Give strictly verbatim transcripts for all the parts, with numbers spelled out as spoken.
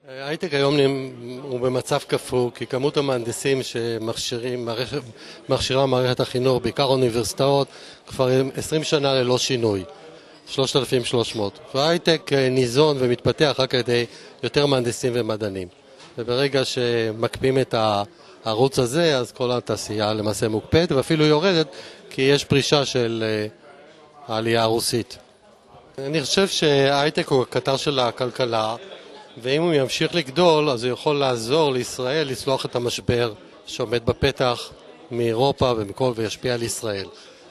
ההייטק היום הוא במצב כפור, כי כמות המהנדסים שמכשירים מכשירה מערכת החינוך, בעיקר אוניברסיטאות, כבר עשרים שנה ללא שינוי, שלושת אלפים ושלוש מאות. וההייטק ניזון ומתפתח רק על ידי יותר מהנדסים ומדענים. וברגע שמקפיאים את הערוץ הזה, אז כל התעשייה למעשה מוקפאת, ואפילו יורדת, כי יש פרישה של העלייה הרוסית. אני חושב שההייטק הוא הקטר של הכלכלה, ואם הוא ימשיך לגדול, אז הוא יכול לעזור לישראל לצלוח את המשבר שעומד בפתח מאירופה ומכל וישפיע על ישראל.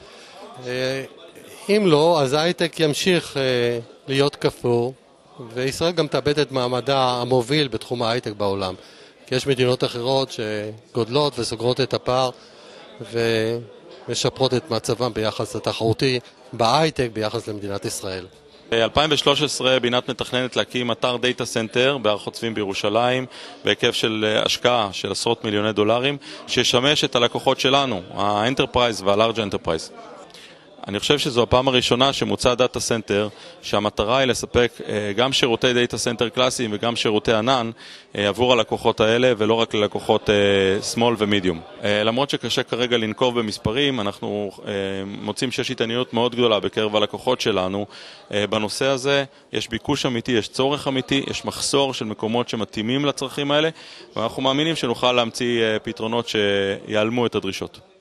אם לא, אז ההייטק ימשיך להיות כפור, וישראל גם תאבד את מעמדה המוביל בתחום ההייטק בעולם. כי יש מדינות אחרות שגודלות וסוגרות את הפער ומשפרות את מצבם ביחס לתחרותי בהייטק ביחס למדינת ישראל. ב-אלפיים ושלוש עשרה בינת מתכננת להקים אתר דאטה סנטר בהר חוצבים בירושלים בהיקף של השקעה של עשרות מיליוני דולרים שישמש את הלקוחות שלנו, האנטרפרייז והלארג' אנטרפרייז. אני חושב שזו הפעם הראשונה שמוצע דאטה סנטר שהמטרה היא לספק גם שירותי דאטה סנטר קלאסיים וגם שירותי ענן עבור הלקוחות האלה ולא רק ללקוחות small ומדיום. למרות שקשה כרגע לנקוב במספרים, אנחנו מוצאים שיש התעניינות מאוד גדולה בקרב הלקוחות שלנו בנושא הזה. יש ביקוש אמיתי, יש צורך אמיתי, יש מחסור של מקומות שמתאימים לצרכים האלה, ואנחנו מאמינים שנוכל להמציא פתרונות שיעלמו את הדרישות.